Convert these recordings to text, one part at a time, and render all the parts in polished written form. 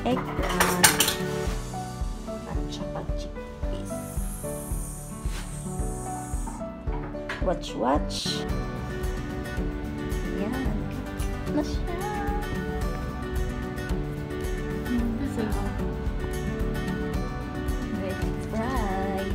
eggplant, at saka chickpeas. Watch. Ayan. Na siya. Ready to fry.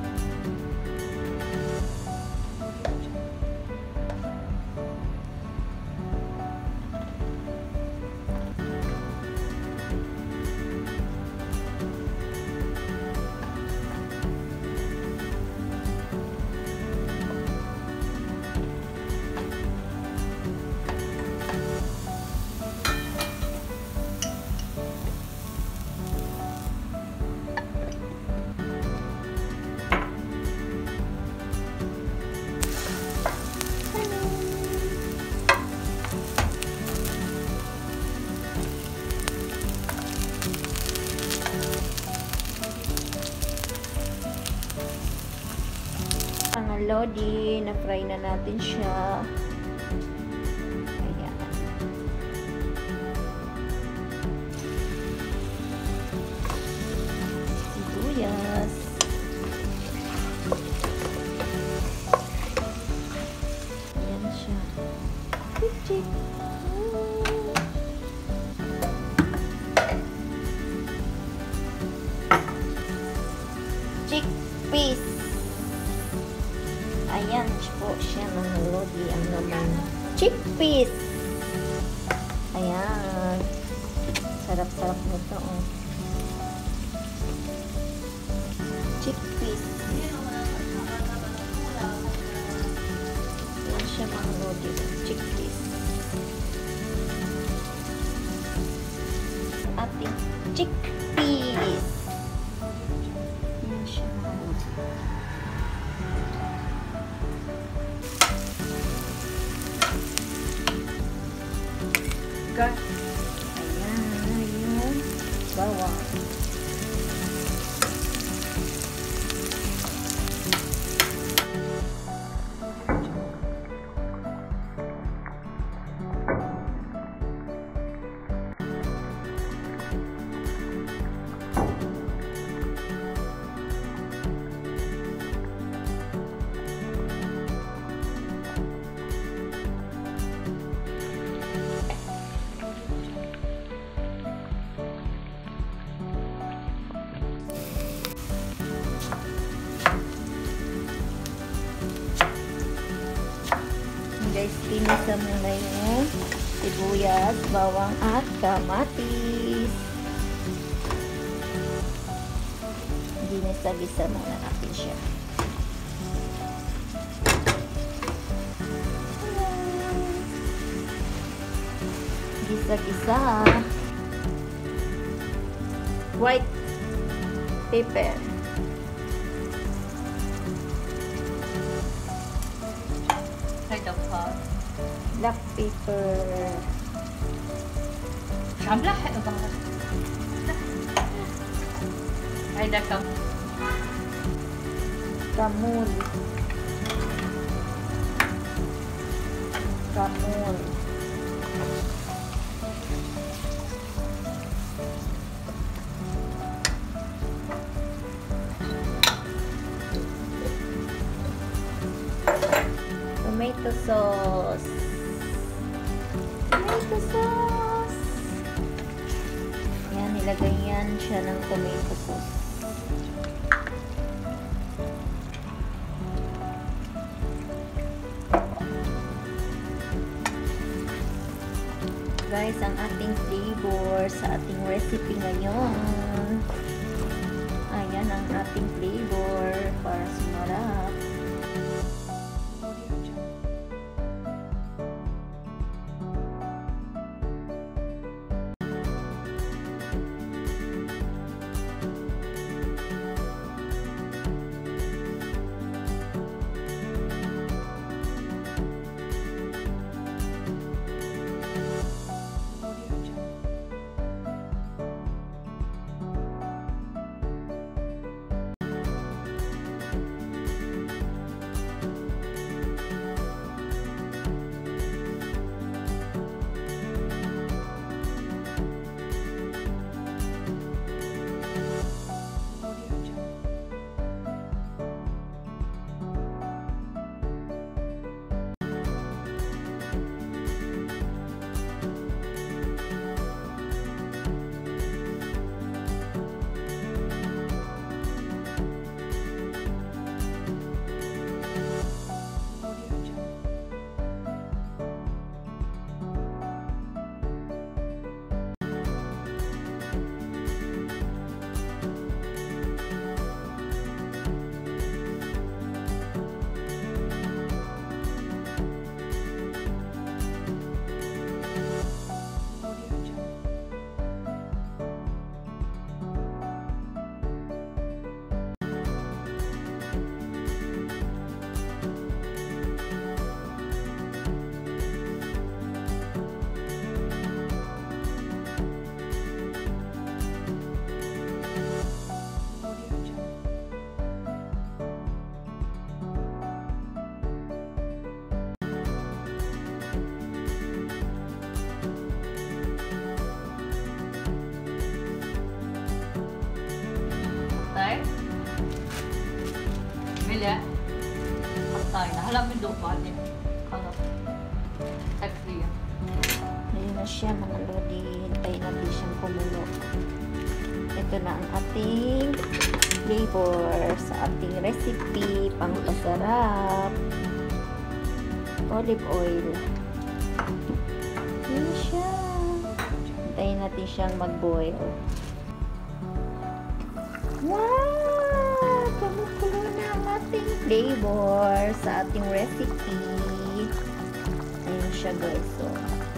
Ang lodi, na-fry na natin siya. Ayan. Sibuyas. Ayan siya. Chick. Chickpeas. Ayan po siya mga lodi, ang naman chickpeas. Ayan. Sarap-sarap nito, oh. Chickpeas. Ayan siya mga lodi, chickpeas. Ating chickpeas. Ayan siya mga lodi. Ayan, yung bawang. Guys, pinisa muna yung sibuyas, bawang at kamatis. Ginisa-gisa muna natin siya. Gisa-gisa. White pepper. Black pepper. عم لاحق بعض. هيدا Kamul. Tomato sauce. Yan, nilagay yan siya ng tomato sauce. Guys, ang ating flavor sa ating recipe ngayon. Ayan ang ating flavor para sumarap. Wala may doon pa din. Ano? Type 3 yan. Ayun na siya mga lodi. Hintayin natin siyang kumulo. Ito na ang ating flavor sa ating recipe. Pangpasarap. Olive oil. Ayun siya. Hintayin natin siyang mag-boil. Wow! Kumukulo na ang ating flavor sa ating recipe. Ayun siya guys. So,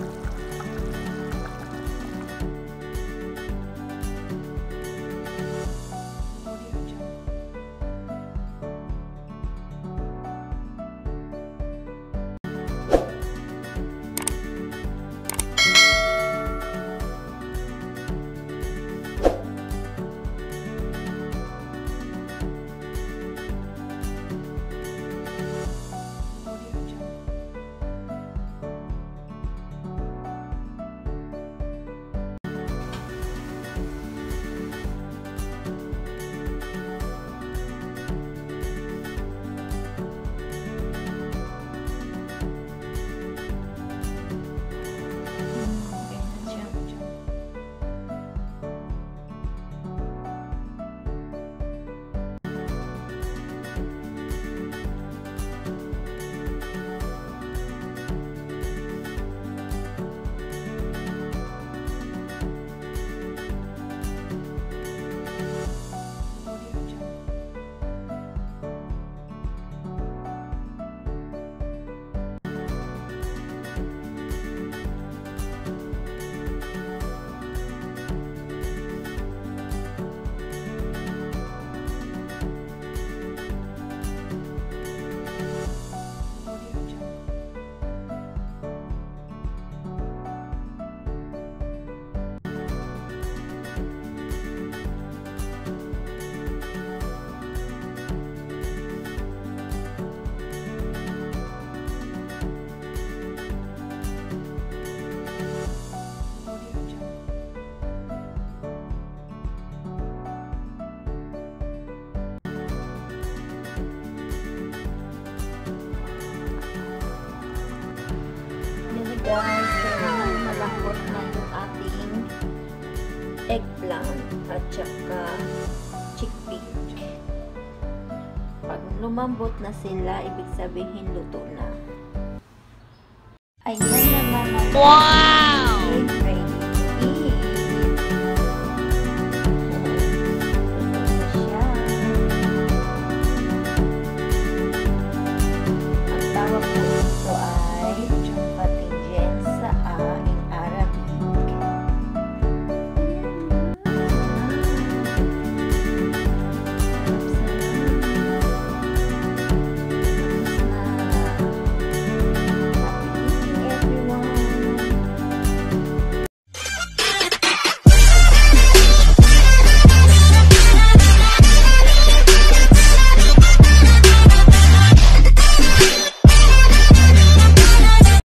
guys, kaya malambot na yung ating eggplant at saka chickpea. Pag lumambot na sila, ibig sabihin luto na. Ayan naman ang